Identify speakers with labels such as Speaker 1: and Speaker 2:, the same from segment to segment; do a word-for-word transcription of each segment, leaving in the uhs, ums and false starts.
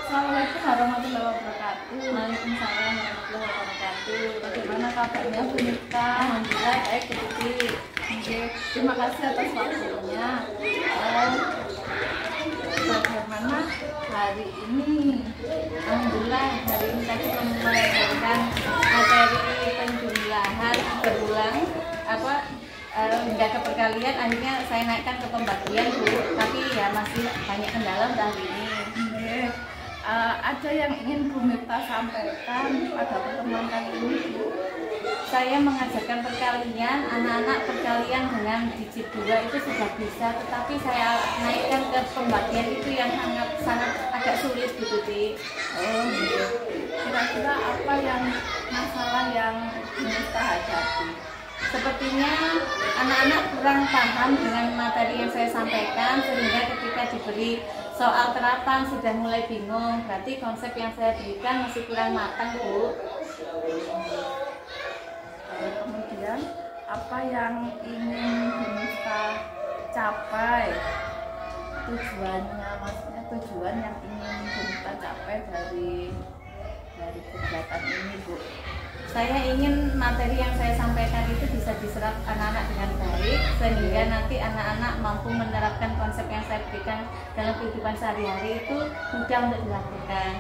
Speaker 1: Assalamualaikum warahmatullahi wabarakatuh.
Speaker 2: Waalaikumsalam warahmatullahi wabarakatuh.
Speaker 1: Bagaimana kabarnya Bu Nifta?
Speaker 2: Alhamdulillah baik Bu Tuti.
Speaker 1: Oke, terima kasih atas waktunya. Oh, bagaimana hari ini?
Speaker 2: Alhamdulillah hari ini tadi memberikan materi penjumlahan berulang apa eh, hingga ke perkalian, akhirnya saya naikkan ke pembagian Bu, tapi ya masih banyak kendala untuk hari ini.
Speaker 1: Oke, uh, ada yang ingin Bu Nifta sampaikan pada pertemuan kali ini Bu?
Speaker 2: Saya mengajarkan perkalian, anak-anak perkalian dengan digit dua itu sudah bisa, tetapi saya naikkan ke pembagian itu yang sangat sangat agak sulit gitu sih.
Speaker 1: Oh, iya. Kira-kira apa yang masalah yang Bu Nifta hadapi?
Speaker 2: Sepertinya anak-anak kurang paham dengan materi yang saya sampaikan, sehingga ketika diberi soal terapan sudah mulai bingung. Berarti konsep yang saya berikan masih kurang matang Bu.
Speaker 1: Kemudian apa yang ingin Bu Nifta capai, tujuannya, maksudnya tujuan yang ingin Bu Nifta capai dari dari kegiatan ini Bu?
Speaker 2: Saya ingin materi yang saya sampaikan itu bisa diserap anak-anak dengan baik, sehingga nanti anak-anak mampu menerapkan konsep yang saya berikan dalam kehidupan sehari-hari itu mudah untuk dilakukan.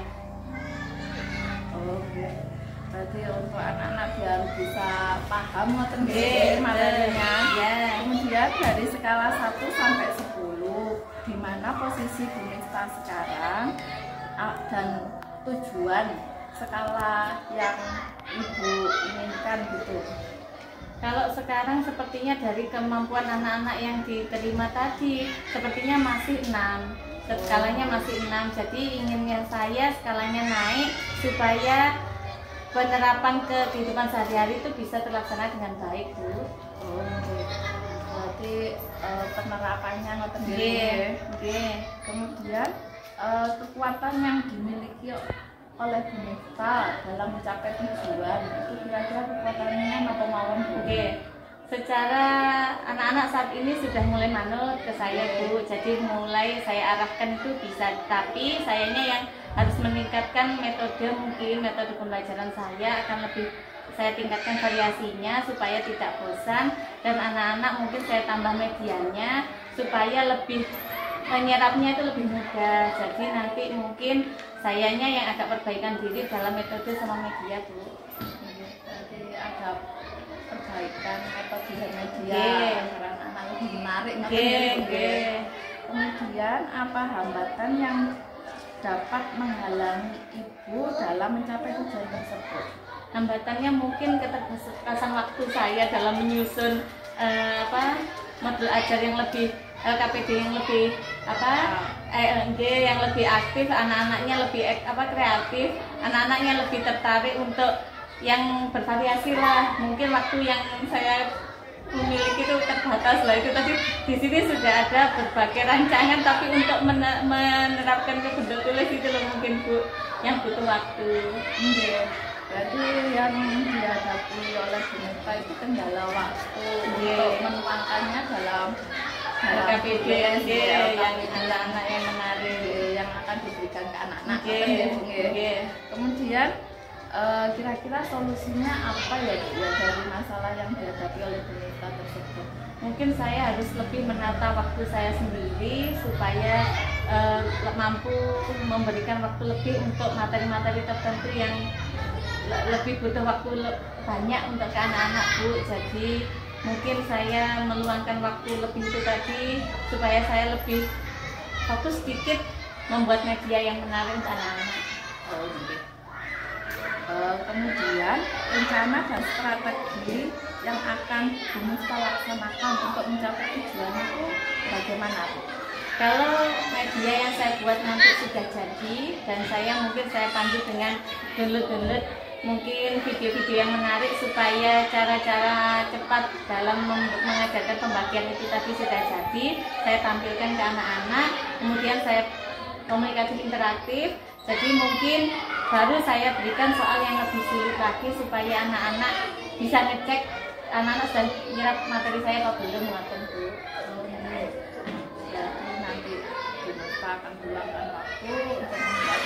Speaker 1: Oh, ya. Berarti untuk anak-anak biar bisa paham ngoten
Speaker 2: Oke,
Speaker 1: nggih materinya.
Speaker 2: ya.
Speaker 1: Kemudian dari skala satu sampai sepuluh, di mana posisi Bu Nifta sekarang ah, dan tujuan skala yang Ibu inginkan gitu.
Speaker 2: Kalau sekarang sepertinya dari kemampuan anak-anak yang diterima tadi, sepertinya masih enam. Skalanya masih enam. Jadi inginnya saya skalanya naik supaya penerapan ke kehidupan sehari-hari itu bisa terlaksana dengan baik, Bu.
Speaker 1: Oh, berarti eh, penerapannya ngoten
Speaker 2: Oke,
Speaker 1: nggih.
Speaker 2: oke.
Speaker 1: Kemudian eh, kekuatan yang dimiliki oleh Bu Nifta dalam mencapai tujuan itu kira-kira kekuatannya apa mawon Bu?
Speaker 2: Oke. Secara anak-anak saat ini sudah mulai manut ke saya Bu, jadi mulai saya arahkan itu bisa, tapi sayanya yang harus meningkatkan metode, mungkin metode pembelajaran saya akan lebih saya tingkatkan variasinya supaya tidak bosan, dan anak-anak mungkin saya tambah medianya supaya lebih menyerapnya itu lebih mudah. Jadi nanti mungkin sayanya yang agak perbaikan diri dalam metode sama media Bu.
Speaker 1: Berarti ada perbaikan metode dan media
Speaker 2: Oke.
Speaker 1: agar anak-anak lebih menarik. ngoten
Speaker 2: Oke,
Speaker 1: nggih, Bu.
Speaker 2: oke.
Speaker 1: Kemudian apa hambatan yang dapat menghalangi Ibu dalam mencapai tujuan tersebut?
Speaker 2: Hambatannya mungkin keterbatasan waktu saya dalam menyusun eh, apa modul ajar yang lebih L K P D yang lebih apa E L G yang lebih aktif, anak-anaknya lebih ek- apa kreatif, anak-anaknya lebih tertarik untuk yang bervariasi lah. Mungkin waktu yang saya memiliki itu terbatas lah, itu tadi di sini sudah ada berbagai rancangan, tapi untuk men- menerapkan ke bentuk tulis itu loh mungkin Bu yang butuh waktu.
Speaker 1: Nggih. Berarti yang dihadapi oleh Bu Nifta itu kendala waktu
Speaker 2: Nggih.
Speaker 1: untuk menuangkannya dalam
Speaker 2: L K P D
Speaker 1: dalam
Speaker 2: G yang anak-anak yang menarik.
Speaker 1: yang akan diberikan ke anak-anak.
Speaker 2: Oke,
Speaker 1: Ngoten nggih, Bu, nggih.
Speaker 2: oke.
Speaker 1: Kemudian eh, kira-kira solusinya apa ya Bu, ya dari masalah yang dihadapi oleh Bu Nifta tersebut?
Speaker 2: Mungkin saya harus lebih menata waktu saya sendiri supaya eh, mampu memberikan waktu lebih untuk materi-materi tertentu yang le- lebih butuh waktu le- banyak untuk ke anak-anak Bu. Jadi mungkin saya meluangkan waktu lebih itu tadi supaya saya lebih fokus sedikit membuat media yang menarik untuk anak-anak.
Speaker 1: Oh, nggih. Eh, kemudian rencana dan strategi yang akan Bu Nifta laksanakan untuk mencapai tujuan itu bagaimana Bu?
Speaker 2: Kalau media yang saya buat nanti sudah jadi dan saya mungkin saya pandu dengan download-download mungkin video-video yang menarik supaya cara-cara cepat dalam mem- mengajarkan pembagian itu tadi sudah jadi, saya tampilkan ke anak-anak, kemudian saya komunikasi interaktif. Jadi mungkin baru saya berikan soal yang lebih sulit lagi supaya anak-anak bisa ngecek anak-anak sudah nyerap materi saya apa belum, ngoten Bu.
Speaker 1: Jadi nanti Bu Nifta akan meluangkan waktu untuk mencapai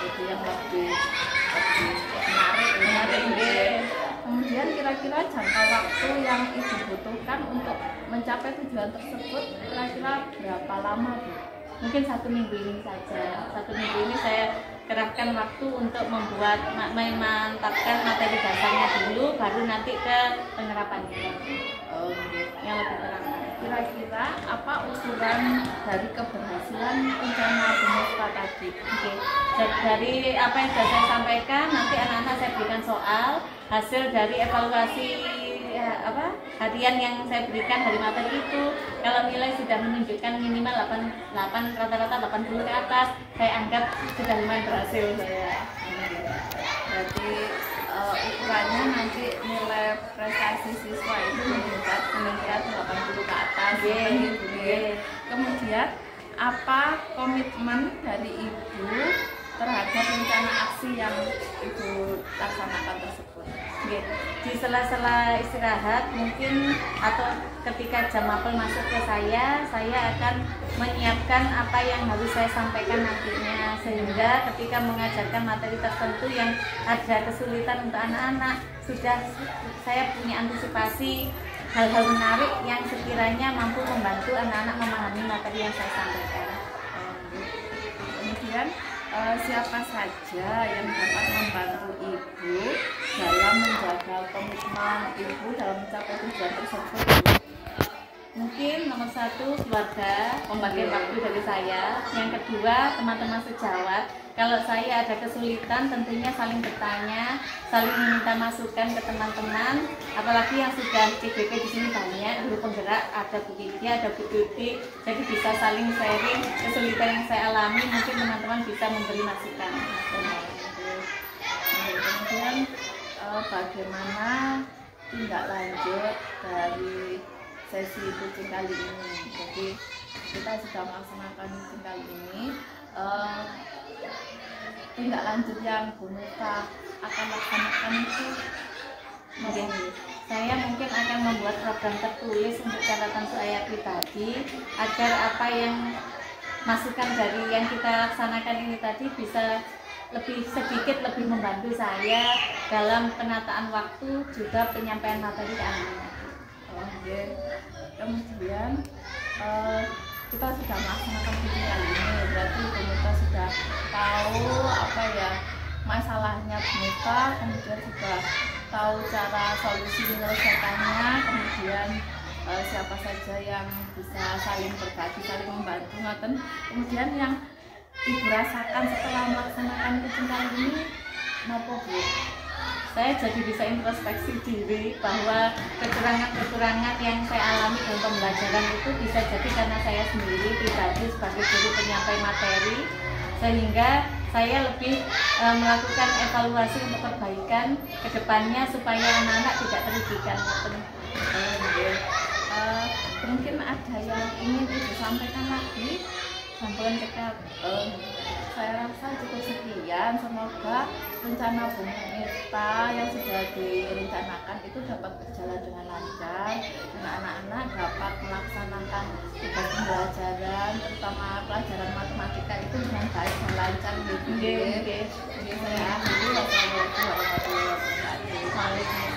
Speaker 1: metode yang lebih lebih menarik menarik deh. Kemudian kira-kira jangka waktu yang Ibu butuhkan untuk mencapai tujuan tersebut kira-kira berapa lama, Bu?
Speaker 2: Mungkin satu minggu ini saja. Satu minggu ini saya kerahkan waktu untuk membuat memantapkan materi dasarnya dulu, baru nanti ke penerapannya.
Speaker 1: Oh, gitu.
Speaker 2: Yang lebih terang.
Speaker 1: Kira-kira apa ukuran dari keberhasilan rencana Bu Mifta tadi?
Speaker 2: Oke, jadi dari apa yang sudah saya sampaikan, nanti anak-anak saya berikan soal hasil dari evaluasi ya, apa harian yang saya berikan dari materi itu. Kalau nilai sudah menunjukkan minimal delapan, delapan rata-rata delapan puluh ke atas, saya anggap sudah lumayan berhasil saya.
Speaker 1: Berarti uh, ukurannya nanti nilai prestasi siswa itu meningkat meningkat delapan puluh ke atas.
Speaker 2: Yeah,
Speaker 1: gitu,
Speaker 2: yeah.
Speaker 1: Kemudian apa komitmen dari Ibu terhadap rencana aksi yang Ibu laksanakan tersebut?
Speaker 2: Oke, di sela-sela istirahat mungkin atau ketika jam apel masuk ke saya, saya akan menyiapkan apa yang harus saya sampaikan nantinya, sehingga ketika mengajarkan materi tertentu yang ada kesulitan untuk anak-anak, sudah saya punya antisipasi hal-hal menarik yang sekiranya mampu membantu anak-anak memahami materi yang saya sampaikan.
Speaker 1: Kemudian uh, siapa saja yang dapat membantu Ibu dalam menjaga komitmen Ibu dalam mencapai tujuan tersebut?
Speaker 2: Mungkin nomor satu keluarga, pembagian waktu dari saya. Yang kedua teman-teman sejawat. Kalau saya ada kesulitan tentunya saling bertanya, saling meminta masukan ke teman-teman. Apalagi yang sudah C B P di sini banyak, guru penggerak, ada Bu Kiki, ada Bu Tuti, jadi bisa saling sharing kesulitan yang saya alami. Mungkin teman-teman bisa memberi masukan.
Speaker 1: Kemudian eh, bagaimana tindak lanjut dari sesi coaching kali ini? Jadi kita sudah melaksanakan coaching kali ini. Eh, tindak lanjut yang Bu Mifta akan laksanakan itu
Speaker 2: Mungkin saya mungkin akan membuat program tertulis untuk catatan saya pribadi agar apa yang masukan dari yang kita laksanakan ini tadi bisa lebih sedikit lebih membantu saya dalam penataan waktu juga penyampaian materi ke anak-anak.
Speaker 1: Oh, yeah. Kemudian uh, kita sudah melaksanakan coaching kali ini, berarti Bu Mifta sudah tahu apa ya masalahnya Bu Mifta, kemudian juga tahu cara solusi menyelesaikannya, kemudian uh, siapa saja yang bisa saling berbagi, saling membantu. Ngoten. Kemudian yang Ibu rasakan setelah melaksanakan coaching kali ini, apa Bu?
Speaker 2: Saya jadi bisa introspeksi diri bahwa kekurangan-kekurangan yang saya alami dalam pembelajaran itu bisa jadi karena saya sendiri pribadi sebagai guru penyampai materi, sehingga saya lebih e, melakukan evaluasi untuk perbaikan ke depannya supaya anak-anak tidak terugikan.
Speaker 1: Uh, mungkin ada yang ingin Ibu sampaikan lagi? Sampaikan dekat. Uh, saya rasa cukup sekian. Semoga rencana Bu Mifta yang sudah direncanakan itu dapat berjalan dengan lancar, dan anak-anak dapat melaksanakan tugas pembelajaran, terutama pelajaran matematika itu dengan baik dan lancar. Gitu.
Speaker 2: Oke, oke.
Speaker 1: Jadi saya akhiri. Wassalamualaikum warahmatullahi wabarakatuh.